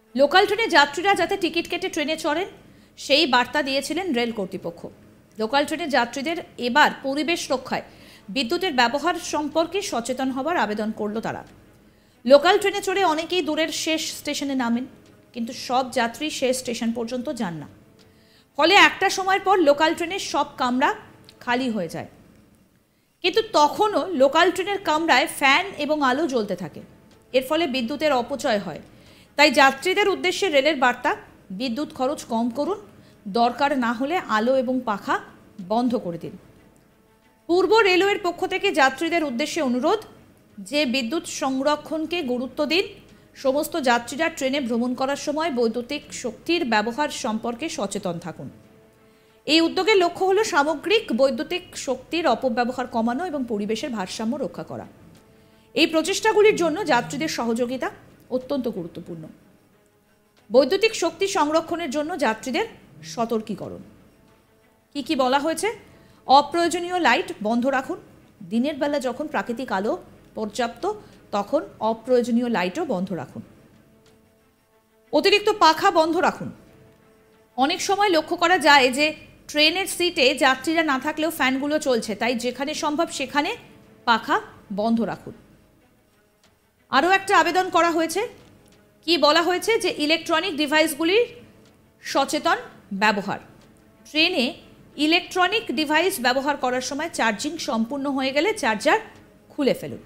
Local ট্রেনে যাত্রীরা যাতে টিকিট কেটে ট্রেনে চড়েন সেই বার্তা দিয়েছিলেন রেল কর্তৃপক্ষ। লোকাল ট্রেনের যাত্রীদের এবার পরিবেশ রক্ষায় বিদ্যুতের ব্যবহার সম্পর্কে সচেতন হবার আবেদন করল তারা। লোকাল ট্রেনে চড়ে অনেকেই দূরের শেষ স্টেশনে নামেন, কিন্তু সব যাত্রী শেষ স্টেশন পর্যন্ত যান না। ফলে একটা সময়ের পর লোকাল ট্রেনের সব কামরা খালি হয়ে যায়। কিন্তু তখনও লোকাল ট্রেনের কামরায় ফ্যান এবং আলো জ্বলতে থাকে। এর ফলে বিদ্যুতের অপচয় হয়। তাই যাত্রীদের উদ্দেশ্যে রেলের বার্তা, বিদ্যুৎ খরচ কম করুন, দরকার না হলে আলো এবং পাখা বন্ধ করে দিন। পূর্ব রেলওয়ের পক্ষ থেকে যাত্রীদের উদ্দেশ্যে অনুরোধ যে বিদ্যুৎ সংরক্ষণকে গুরুত্ব দিন। সমস্ত যাত্রীরা ট্রেনে ভ্রমণ করার সময় বৈদ্যুতিক শক্তির ব্যবহার সম্পর্কে সচেতন থাকুন। এই উদ্যোগের লক্ষ্য হলো সামগ্রিক বৈদ্যুতিক শক্তির অপব্যবহার কমানো এবং পরিবেশের ভারসাম্য রক্ষা করা। এই প্রচেষ্টাগুলির জন্য যাত্রীদের সহযোগিতা অত্যন্ত গুরুত্বপূর্ণ। বৈদ্যুতিক শক্তি সংরক্ষণের জন্য যাত্রীদের সতর্কীকরণ কি কি বলা হয়েছে? অপ্রয়োজনীয় লাইট বন্ধ রাখুন। দিনের বেলা যখন প্রাকৃতিক আলো পর্যাপ্ত, তখন অপ্রয়োজনীয় লাইটও বন্ধ রাখুন। অতিরিক্ত পাখা বন্ধ রাখুন। অনেক সময় লক্ষ্য করা যায় যে ট্রেনের সিটে যাত্রীরা না থাকলেও ফ্যানগুলো চলছে, তাই যেখানে সম্ভব সেখানে পাখা বন্ধ রাখুন। আরও একটা আবেদন করা হয়েছে। কি বলা হয়েছে? যে ইলেকট্রনিক ডিভাইসগুলির সচেতন ব্যবহার। ট্রেনে ইলেকট্রনিক ডিভাইস ব্যবহার করার সময় চার্জিং সম্পূর্ণ হয়ে গেলে চার্জার খুলে ফেলুন।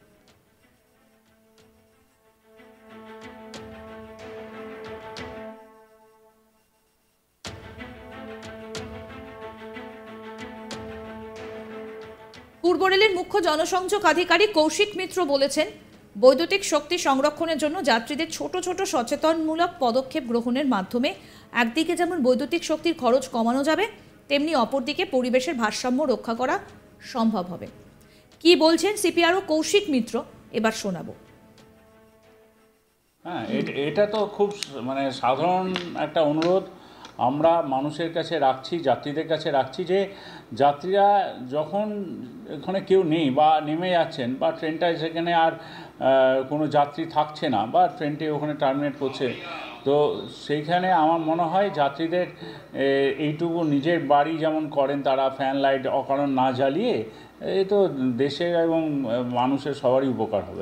পূর্ব রেলের মুখ্য জনসংযোগ আধিকারিক কৌশিক মিত্র বলেছেন, বৈদ্যুতিক শক্তি সংরক্ষণের জন্য যাত্রীদের ছোট ছোট সচেতনমূলক পদক্ষেপ গ্রহণের মাধ্যমে একদিকে যেমন বৈদ্যুতিক শক্তির খরচ কমানো যাবে, তেমনি অপরদিকে পরিবেশের ভারসাম্য রক্ষা করা সম্ভব হবে। কি বলছেন সিপিআরও কৌশিক মিত্র, এবার শোনাবো। হ্যাঁ, এটা তো খুব সাধারণ একটা অনুরোধ আমরা মানুষের কাছে রাখছি, যাত্রীদের কাছে রাখছি, যে যাত্রীরা যখন ওখানে কেউ নেই বা নেমে যাচ্ছেন বা ট্রেনটা সেখানে আর কোনো যাত্রী থাকছে না বা ট্রেনটি ওখানে টার্মিনেট করছে, তো সেইখানে আমার মনে হয় যাত্রীদের এইটুকু নিজের বাড়ি যেমন করেন তারা ফ্যান লাইট অকারণ না জ্বালিয়ে, এই তো দেশের এবং মানুষের সবারই উপকার হবে।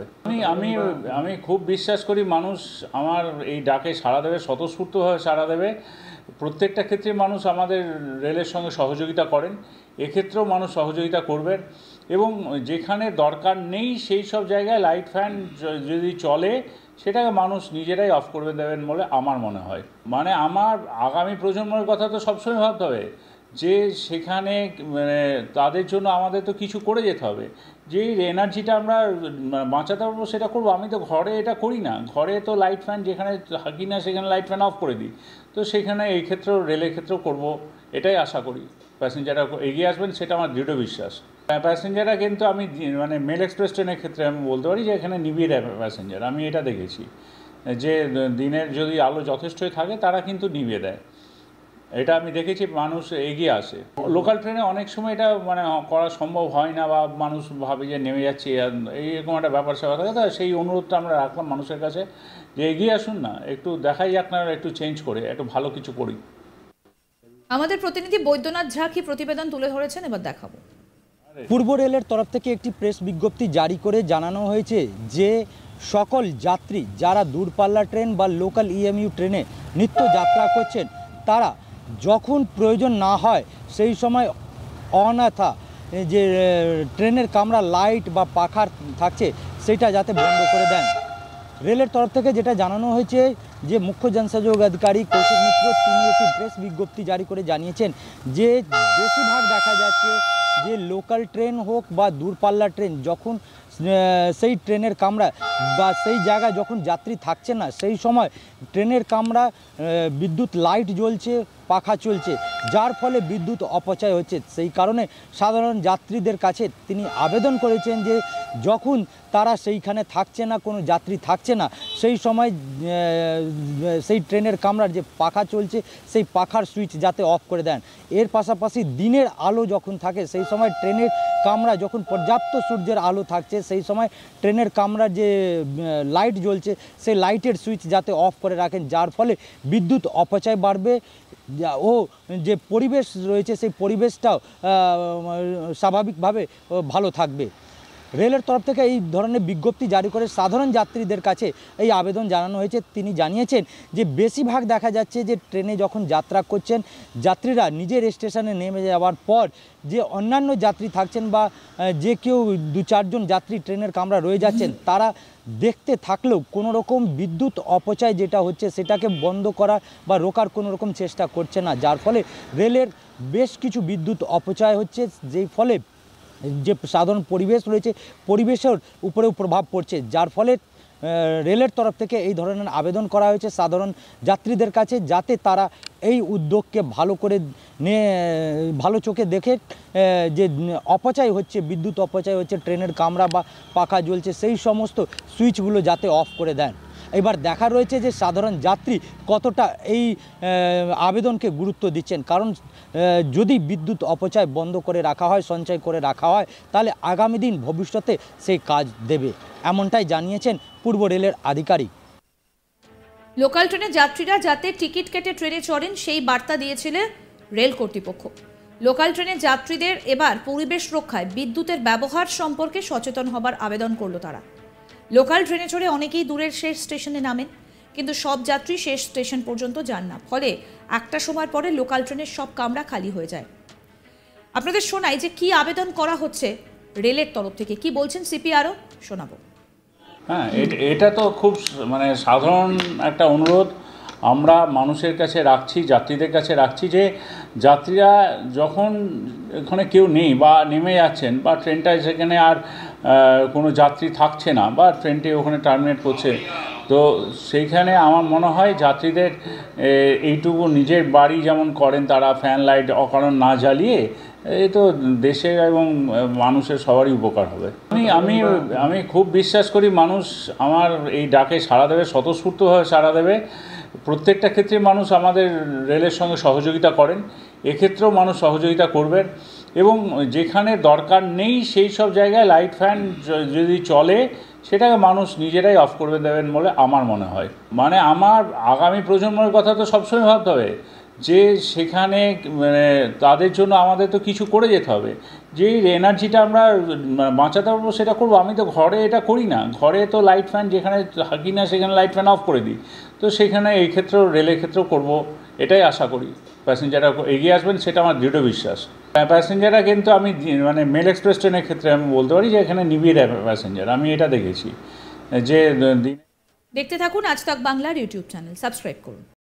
আমি খুব বিশ্বাস করি মানুষ আমার এই ডাকে সাড়া দেবে, স্বতঃস্ফূর্তভাবে সাড়া দেবে। প্রত্যেকটা ক্ষেত্রে মানুষ আমাদের রেলের সঙ্গে সহযোগিতা করেন, এক্ষেত্রেও মানুষ সহযোগিতা করবেন এবং যেখানে দরকার নেই সেই সব জায়গায় লাইট ফ্যান যদি চলে সেটাকে মানুষ নিজেরাই অফ করে দেবেন বলে আমার মনে হয়। আমার আগামী প্রজন্মের কথা তো সবসময় ভাবতে হবে যে সেখানে তাদের জন্য আমাদের তো কিছু করে যেতে হবে। যেই এনার্জিটা আমরা বাঁচাতে পারবো সেটা করবো। আমি তো ঘরে এটা করি না, ঘরে তো লাইট ফ্যান যেখানে থাকি না সেখানে লাইট ফ্যান অফ করে দিই। তো সেখানে এই ক্ষেত্রেও রেলের ক্ষেত্রেও করবো, এটাই আশা করি। প্যাসেঞ্জাররা এগিয়ে আসবেন সেটা আমার দৃঢ় বিশ্বাস। প্যাসেঞ্জাররা কিন্তু আমি মেল এক্সপ্রেস ট্রেনের ক্ষেত্রে আমি বলতে পারি যে এখানে নিভিয়ে দেয় প্যাসেঞ্জার। আমি এটা দেখেছি যে দিনের যদি আলো যথেষ্টই থাকে তারা কিন্তু নিভিয়ে দেয়, এটা আমি দেখেছি, মানুষ এগিয়ে আসে। লোকাল ট্রেনে অনেক সময় এটা করা সম্ভব হয় না বা মানুষ ভাবে যে নেমে যাচ্ছে, এইরকম একটা ব্যাপার স্যাপার থাকে। তো সেই অনুরোধটা আমরা রাখলাম মানুষের কাছে যে এগিয়ে আসুন না, একটু দেখাই আপনারা একটু চেঞ্জ করে একটু ভালো কিছু করি। আমাদের প্রতিনিধি বৈদ্যনাথ ঝা কি প্রতিবেদন তুলে ধরেছেন, এবার দেখাবো। পূর্ব রেলের তরফ থেকে একটি প্রেস বিজ্ঞপ্তি জারি করে জানানো হয়েছে যে সকল যাত্রী যারা দূরপাল্লা ট্রেন বা লোকাল ইএমইউ ট্রেনে নিত্য যাত্রা করছেন তারা যখন প্রয়োজন না হয় সেই সময় অন্যথা যে ট্রেনের কামরা লাইট বা পাখা থাকছে সেটা যাতে বন্ধ করে দেন। রেলের তরফ থেকে যেটা জানানো হয়েছে যে মুখ্য জনসংযোগ আধিকারিক কৌশিক মিত্র তিনি একটি প্রেস বিজ্ঞপ্তি জারি করে জানিয়েছেন যে বেশিরভাগ দেখা যাচ্ছে যে লোকাল ট্রেন হোক বা দূরপাল্লা ট্রেন যখন সেই ট্রেনের কামরা বা সেই জায়গায় যখন যাত্রী থাকছে না সেই সময় ট্রেনের কামরা বিদ্যুৎ লাইট জ্বলছে, পাখা চলছে, যার ফলে বিদ্যুৎ অপচয় হচ্ছে। সেই কারণে সাধারণ যাত্রীদের কাছে তিনি আবেদন করেছেন যে যখন তারা সেইখানে থাকছে না, কোনো যাত্রী থাকছে না, সেই সময় সেই ট্রেনের কামরার যে পাখা চলছে সেই পাখার সুইচ যাতে অফ করে দেন। এর পাশাপাশি দিনের আলো যখন থাকে সেই সময় ট্রেনের কামরা যখন পর্যাপ্ত সূর্যের আলো থাকছে সেই সময় ট্রেনের কামরার যে লাইট জ্বলছে সেই লাইটের সুইচ যাতে অফ করে রাখেন, যার ফলে বিদ্যুৎ অপচয় বাড়বে ও যে পরিবেশ রয়েছে সেই পরিবেশটাও স্বাভাবিকভাবে ভালো থাকবে। রেলের তরফ থেকে এই ধরনের বিজ্ঞপ্তি জারি করে সাধারণ যাত্রীদের কাছে এই আবেদন জানানো হয়েছে। তিনি জানিয়েছেন যে বেশিরভাগ দেখা যাচ্ছে যে ট্রেনে যখন যাত্রা করছেন যাত্রীরা নিজের স্টেশনে নেমে যাওয়ার পর যে অন্যান্য যাত্রী থাকছেন বা যে কেউ 2-4 জন যাত্রী ট্রেনের কামরা রয়ে যাচ্ছেন তারা দেখতে থাকলেও কোনো রকম বিদ্যুৎ অপচয় যেটা হচ্ছে সেটাকে বন্ধ করা বা রোকার কোনো রকম চেষ্টা করছে না, যার ফলে রেলের বেশ কিছু বিদ্যুৎ অপচয় হচ্ছে, যেই ফলে যে সাধারণ পরিবেশ রয়েছে পরিবেশের উপরেও প্রভাব পড়ছে। যার ফলে রেলের তরফ থেকে এই ধরনের আবেদন করা হয়েছে সাধারণ যাত্রীদের কাছে যাতে তারা এই উদ্যোগকে ভালো চোখে দেখে যে অপচয় হচ্ছে, বিদ্যুৎ অপচয় হচ্ছে, ট্রেনের কামরা বা পাখা জ্বলছে সেই সমস্ত সুইচগুলো যাতে অফ করে দেন। এবার দেখা রয়েছে যে সাধারণ যাত্রী কতটা এই আবেদনকে গুরুত্ব দিচ্ছেন, কারণ যদি বিদ্যুৎ অপচয় বন্ধ করে রাখা হয়, সঞ্চয় করে রাখা হয়, তাহলে আগামী দিন ভবিষ্যতে সেই কাজ দেবে, এমনটাই জানিয়েছেন পূর্ব রেলের আধিকারিক। লোকাল ট্রেনের যাত্রীরা যাতে টিকিট কেটে ট্রেনে চড়েন সেই বার্তা দিয়েছিল রেল কর্তৃপক্ষ। লোকাল ট্রেনের যাত্রীদের এবার পরিবেশ রক্ষায় বিদ্যুতের ব্যবহার সম্পর্কে সচেতন হবার আবেদন করলো তারা। লোকাল ট্রেনে চড়ে অনেকেই দূরের শেষ স্টেশনে নামেন, কিন্তু সব যাত্রী শেষ স্টেশন পর্যন্ত যান না, ফলে একটা সময় পরে লোকাল ট্রেনের সব কামরা খালি হয়ে যায়। আপনাদের শোনাই যে কি আবেদন করা হচ্ছে রেলের তরফ থেকে, কি বলছেন সিপি আরও শোনাবো। হ্যাঁ, এটা তো খুব মানে সাধারণ একটা অনুরোধ আমরা মানুষের কাছে রাখছি, যাত্রীদের কাছে রাখছি যে যাত্রীরা যখন এখানে কেউ নেই বা নেমে যাচ্ছেন বা ট্রেনটায় সেখানে আর কোনো যাত্রী থাকছে না বা ট্রেনটি ওখানে টার্মিনেট করছে, তো সেইখানে আমার মনে হয় যাত্রীদের এইটুকু নিজের বাড়ি যেমন করেন তারা ফ্যান লাইট অকারণ না জ্বালিয়ে, এই তো দেশের এবং মানুষের সবারই উপকার হবে। আমি খুব বিশ্বাস করি মানুষ আমার এই ডাকে সাড়া দেবে, স্বতঃস্ফূর্তভাবে সাড়া দেবে। প্রত্যেকটা ক্ষেত্রে মানুষ আমাদের রেলের সঙ্গে সহযোগিতা করেন, এক্ষেত্রেও মানুষ সহযোগিতা করবেন এবং যেখানে দরকার নেই সেই সব জায়গায় লাইট ফ্যান যদি চলে সেটাকে মানুষ নিজেরাই অফ করে দেবেন বলে আমার মনে হয়। মানে আমার আগামী প্রজন্মের কথা তো সবসময় ভাবতে হবে যে সেখানে মানে তাদের জন্য আমাদের তো কিছু করে যেতে হবে, যে এনার্জিটা আমরা বাঁচাতে পারবো সেটা করবো। আমি তো ঘরে এটা করি না, ঘরে তো লাইট ফ্যান যেখানে থাকি না সেখানে লাইট ফ্যান অফ করে দিই, তো সেখানে এই ক্ষেত্রেও রেলের ক্ষেত্রেও করবো, এটাই আশা করি। প্যাসেঞ্জাররা এগিয়ে আসবেন সেটা আমার দৃঢ় বিশ্বাস। প্যাসেঞ্জাররা কিন্তু আমি মানে মেল এক্সপ্রেস ট্রেনের ক্ষেত্রে আমি বলতে পারি যে এখানে নিবিড় প্যাসেঞ্জার, আমি এটা দেখেছি যে দেখতে থাকুন আজ তাক বাংলার ইউটিউব চ্যানেল, সাবস্ক্রাইব করুন।